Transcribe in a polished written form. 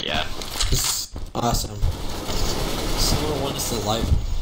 Yeah. This is awesome. So what is the life?